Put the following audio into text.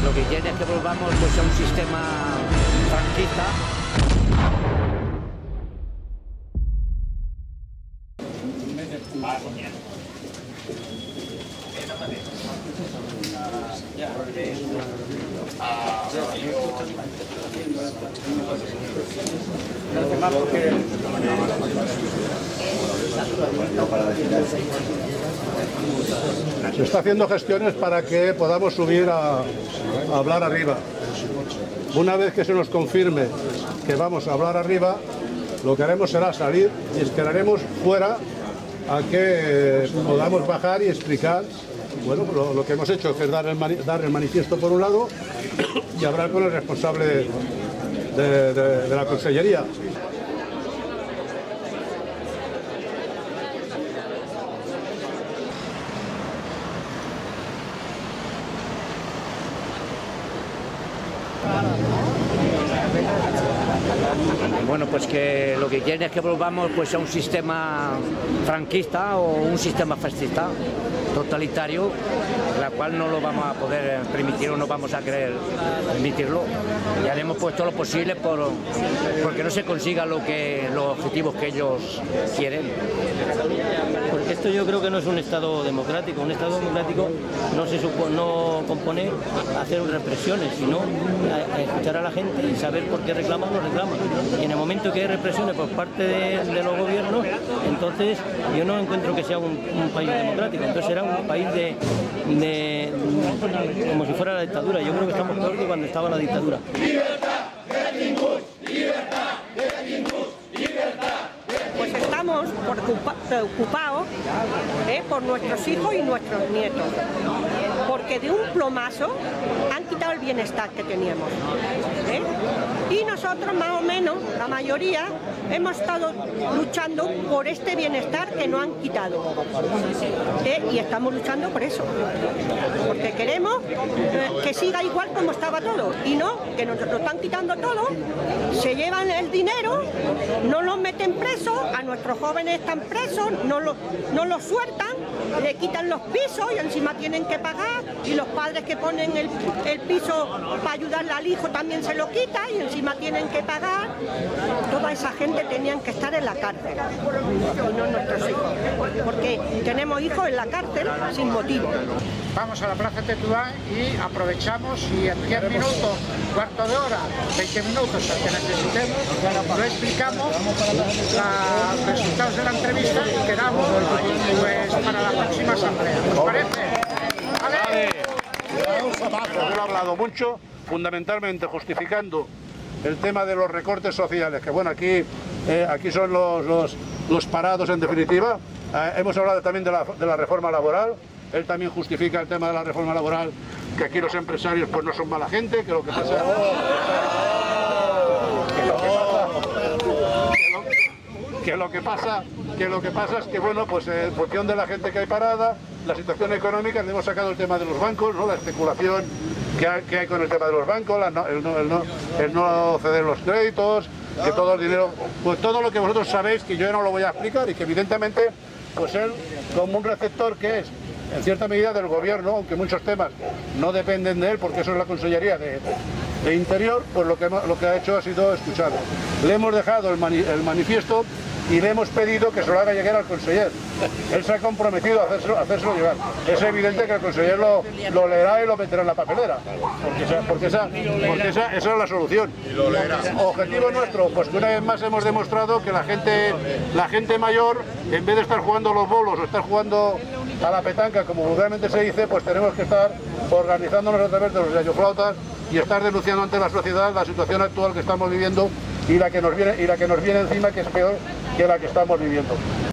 lo que quieren es que volvamos pues, a un sistema franquista. Se está haciendo gestiones para que podamos subir a hablar arriba. Una vez que se nos confirme que vamos a hablar arriba, lo que haremos será salir y esperaremos fuera a que podamos bajar y explicar bueno, lo que hemos hecho, que es dar el manifiesto por un lado y hablar con el responsable de la Consellería. Bueno, pues que lo que quieren es que volvamos pues, a un sistema franquista o un sistema fascista, totalitario, la cual no lo vamos a poder permitir o no vamos a querer permitirlo. Y haremos pues todo lo posible porque no se consiga los objetivos que ellos quieren. Porque esto yo creo que no es un Estado democrático. Un Estado democrático no compone hacer represiones, sino a escuchar a la gente y saber por qué reclaman o no reclaman. Y en el momento que hay represiones por parte de los gobiernos, entonces yo no encuentro que sea un país democrático. Entonces será un país como si fuera la dictadura. Yo creo que estamos peor que cuando estaba la dictadura. Pues estamos preocupados por nuestros hijos y nuestros nietos, porque de un plomazo han quitado el bienestar que teníamos. Y nosotros más o menos, la mayoría, hemos estado luchando por este bienestar que nos han quitado. Y estamos luchando por eso, porque queremos que siga igual como estaba todo, y no, que nos lo están quitando todo, se llevan el dinero, no los meten presos, a nuestros jóvenes están presos, no los sueltan, le quitan los pisos y encima tienen que pagar, y los padres que ponen el piso para ayudarle al hijo también se lo quitan y encima tienen que pagar. Toda esa gente tenían que estar en la cárcel, y no nuestros hijos, porque tenemos hijos en la cárcel sin motivo. Vamos a la Plaza Tetuán y aprovechamos y en 10 minutos, cuarto de hora, 20 minutos, el que necesitemos, lo explicamos, los resultados de la entrevista y quedamos pues, para la próxima asamblea. ¿Os parece? ¡Vale! Yo he hablado mucho, fundamentalmente justificando el tema de los recortes sociales, que bueno, aquí son los parados en definitiva. Hemos hablado también de la reforma laboral. Él también justifica el tema de la reforma laboral, que aquí los empresarios pues no son mala gente, que lo que pasa es que bueno, pues en función de la gente que hay parada, la situación económica, hemos sacado el tema de los bancos, ¿no? La especulación que hay con el tema de los bancos, el no ceder los créditos, que todo el dinero, pues todo lo que vosotros sabéis, que yo no lo voy a explicar, y que evidentemente pues él, como un receptor que es en cierta medida del gobierno, aunque muchos temas no dependen de él, porque eso es la Consellería de Interior, pues lo que ha hecho ha sido escucharlo. Le hemos dejado el manifiesto y le hemos pedido que se lo haga llegar al conseller. Él se ha comprometido a hacérselo llegar. Es evidente que el conseller lo leerá y lo meterá en la papelera, porque esa es la solución. Objetivo nuestro, pues que una vez más hemos demostrado que la gente mayor, en vez de estar jugando los bolos o estar jugando a la petanca, como vulgarmente se dice, pues tenemos que estar organizándonos a través de los radioflautas y estar denunciando ante la sociedad la situación actual que estamos viviendo y la que nos viene encima, que es peor que la que estamos viviendo.